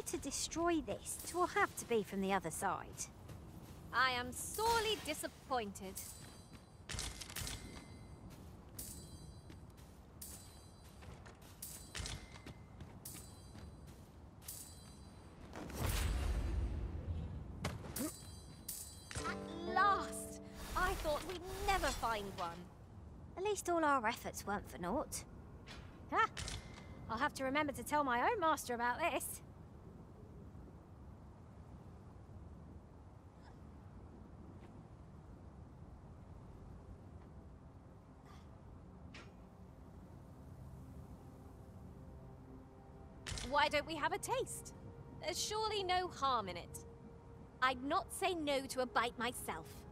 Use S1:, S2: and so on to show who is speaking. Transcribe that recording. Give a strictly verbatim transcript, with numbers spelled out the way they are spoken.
S1: to destroy this, 'twill have to be from the other side.
S2: I am sorely disappointed. At last! I thought we'd never find one.
S1: At least all our efforts weren't for naught.
S2: Ha! I'll have to remember to tell my own master about this. Why don't we have a taste? There's surely no harm in it. I'd not say no to a bite myself.